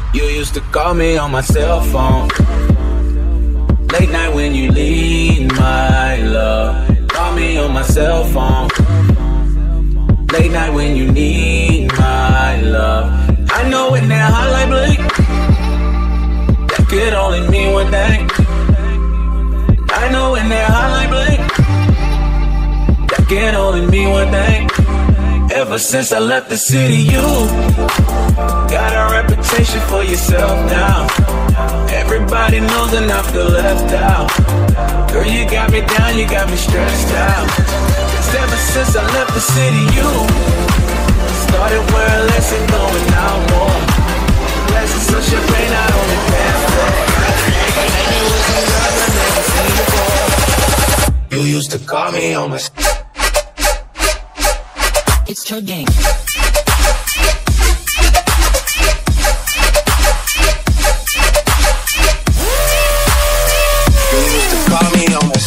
You used to call me on my cell phone, late night when you need my love. Call me on my cell phone, late night when you need my love. I know in that hotline bling, that could only mean one thing. I know in that hotline bling, that can only mean one thing. Ever since I left the city, you got a reputation for yourself now. Everybody knows and I feel left out. Girl, you got me down, you got me stressed out. 'Cause ever since I left the city, you started wearing less and going out more. Lessons so champagne, I only pass for. And you was some girls I never seen before. You used to call me on my... It's Turd Gang. You used to call me on my...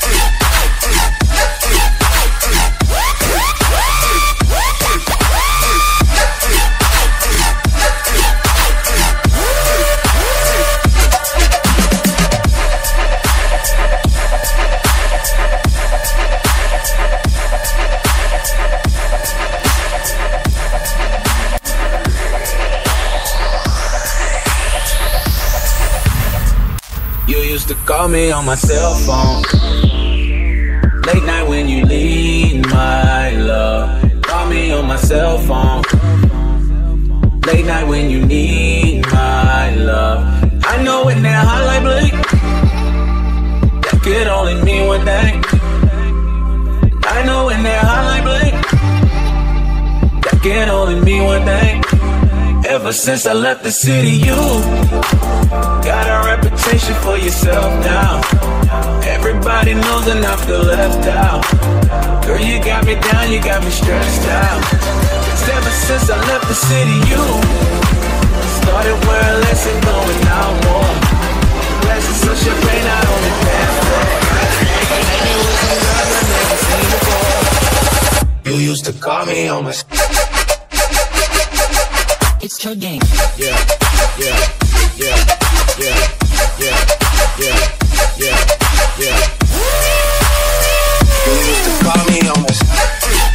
You used to call me on my cell phone, late night when you need my love. Call me on my cell phone, late night when you need my love. I know in that hotline bling, that could only mean one thing. I know in that hotline bling, that can only mean one thing. Ever since I left the city, you got a reputation for yourself now. Everybody knows and I feel left out. Girl, you got me down, you got me stressed out. 'Cause ever since I left the city, you started wearing less and going out more. Lessons so champagne, I only pass for. And you was some girls I never seen before. You used to call me on my... It's Turd Gang. Yeah, yeah, yeah, yeah, yeah, yeah, yeah, yeah. You used to call me on my...